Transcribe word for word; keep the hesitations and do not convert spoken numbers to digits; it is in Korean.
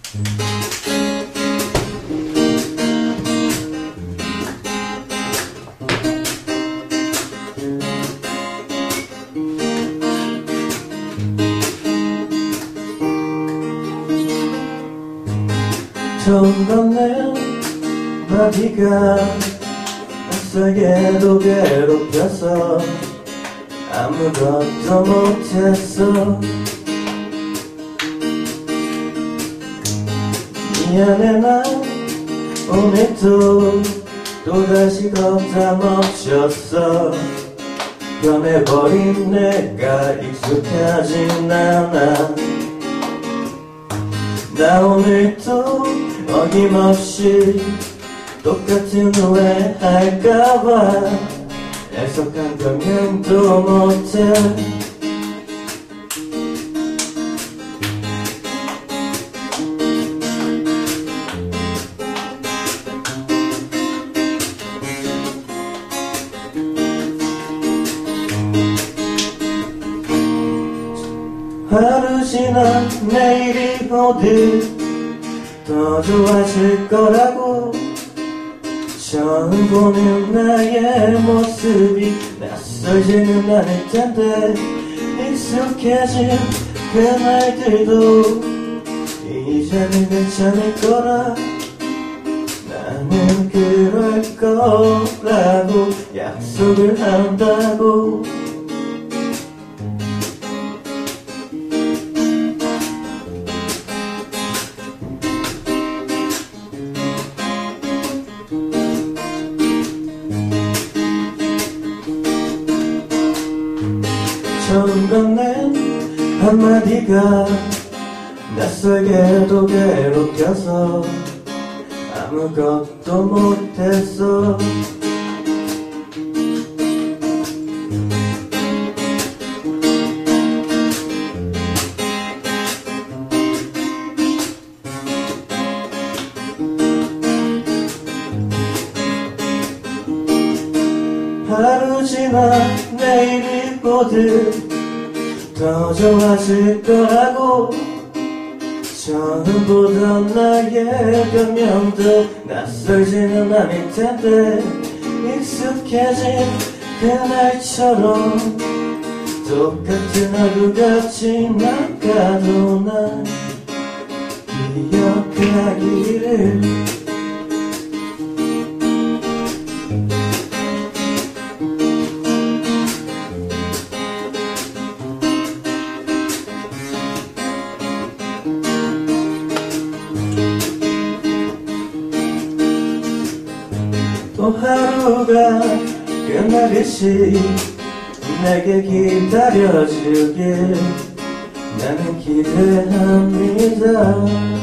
처음 건넨 마디가 낯설게도 괴롭혀서 아무것도 못했어. 미안해 난 오늘도 또다시 겁다 멈췄어. 변해버린 내가 익숙하진 않아. 나 오늘도 어김없이 똑같은 후회할까봐 애석한 변명도 못해. 하루 지나 내일이 오듯 더 좋아질 거라고. 처음 보는 나의 모습이 낯설지는 않을 텐데 익숙해진 그 말들도 이제는 괜찮을 거라. 나는 그럴 거라고 약속을 한다고. 처음 건넨 한마디가 낯설게도 괴롭혀서 아무것도 못했어. 하루 지나 내일이 오듯 더 좋아질 거라고. 처음 보던 나의 변명도 낯설지는 않을 텐데 익숙해진 그날처럼 똑같은 하루가 지나가도 날 기억하기를. 또 하루가 끝나듯이 내게 기다려주길 나는 기대합니다.